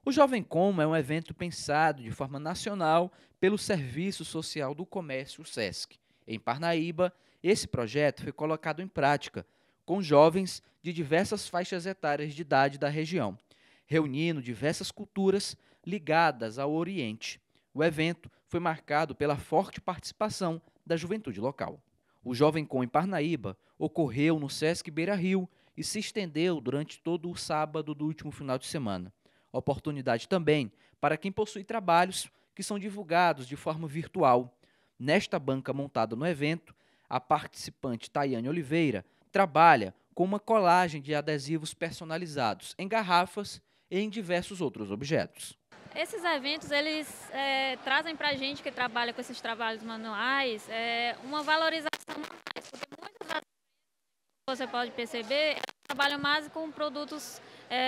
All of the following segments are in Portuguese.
O Jovem Como é um evento pensado de forma nacional pelo Serviço Social do Comércio, o SESC. Em Parnaíba, esse projeto foi colocado em prática com jovens de diversas faixas etárias de idade da região, reunindo diversas culturas ligadas ao Oriente. O evento foi marcado pela forte participação da juventude local. O Jovem Com em Parnaíba ocorreu no Sesc Beira-Rio e se estendeu durante todo o sábado do último final de semana. Oportunidade também para quem possui trabalhos que são divulgados de forma virtual. Nesta banca montada no evento, a participante Tayane Oliveira trabalha com uma colagem de adesivos personalizados em garrafas e em diversos outros objetos. Esses eventos, eles trazem para a gente que trabalha com esses trabalhos manuais uma valorização a mais, porque muitas das você pode perceber, elas trabalham mais com produtos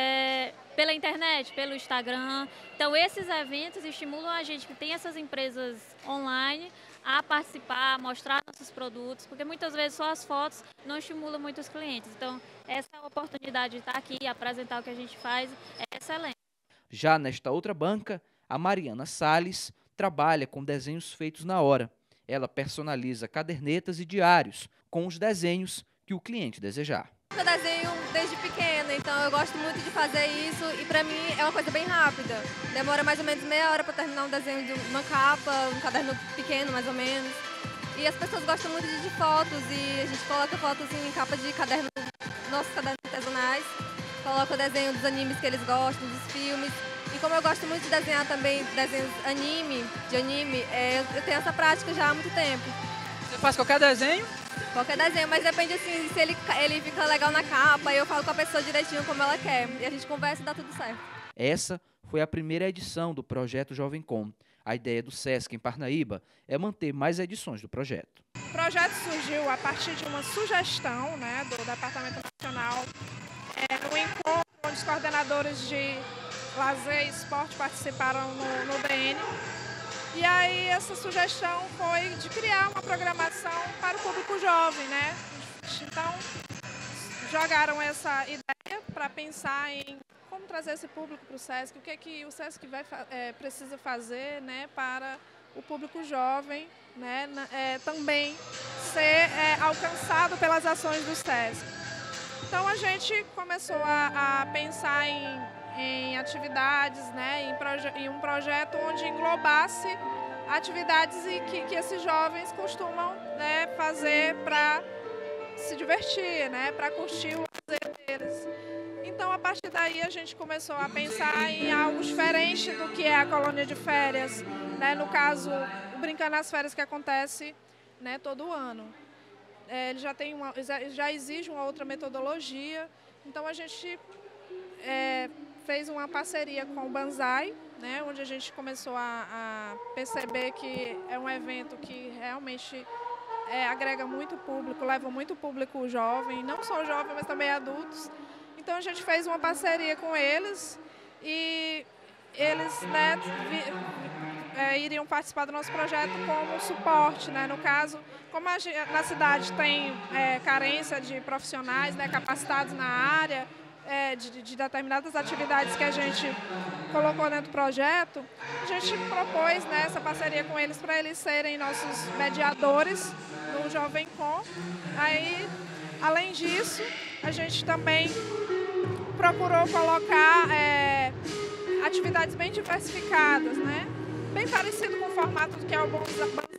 pela internet, pelo Instagram. Então, esses eventos estimulam a gente que tem essas empresas online a participar, a mostrar nossos produtos, porque muitas vezes só as fotos não estimulam muito os clientes. Então, essa oportunidade de estar aqui e apresentar o que a gente faz é excelente. Já nesta outra banca, a Mariana Salles trabalha com desenhos feitos na hora. Ela personaliza cadernetas e diários com os desenhos que o cliente desejar. Eu desenho desde pequena, então eu gosto muito de fazer isso e pra mim é uma coisa bem rápida. Demora mais ou menos meia hora para terminar um desenho de uma capa, um caderno pequeno mais ou menos. E as pessoas gostam muito de fotos e a gente coloca fotos em capa de caderno, nossos cadernos artesanais, coloca o desenho dos animes que eles gostam, dos filmes. E como eu gosto muito de desenhar também desenhos de anime, eu tenho essa prática já há muito tempo. Você faz qualquer desenho? Qualquer desenho, mas depende assim, se ele fica legal na capa, eu falo com a pessoa direitinho como ela quer. E a gente conversa e dá tudo certo. Essa foi a primeira edição do projeto Jovem Com. A ideia do Sesc em Parnaíba é manter mais edições do projeto. O projeto surgiu a partir de uma sugestão, né, do Departamento Nacional, no encontro onde os coordenadores de lazer e esporte participaram no DN. E aí essa sugestão foi de criar uma programação para o público jovem, né? Então, jogaram essa ideia para pensar em como trazer esse público para o SESC, o que o SESC precisa fazer, né, para o público jovem, né, também ser alcançado pelas ações do SESC. Então a gente começou a pensar em atividades, né, em um projeto onde englobasse atividades que esses jovens costumam, né, fazer para se divertir, né, para curtir o lazer deles. Então, a partir daí, a gente começou a pensar em algo diferente do que é a colônia de férias, né, no caso, o Brincando nas Férias, que acontece, né, todo ano. Ele já exige uma outra metodologia, então a gente fez uma parceria com o Banzai, né, onde a gente começou a perceber que é um evento que realmente agrega muito público, leva muito público jovem, não só jovem, mas também adultos. Então a gente fez uma parceria com eles e eles, né, iriam participar do nosso projeto como suporte, né? No caso, como na cidade tem carência de profissionais, né, capacitados na área, de determinadas atividades que a gente colocou dentro do projeto, a gente propôs, né, essa parceria com eles para eles serem nossos mediadores no Jovem Com. Aí, além disso, a gente também procurou colocar atividades bem diversificadas, né? Bem parecido com o formato do que é o Banzai,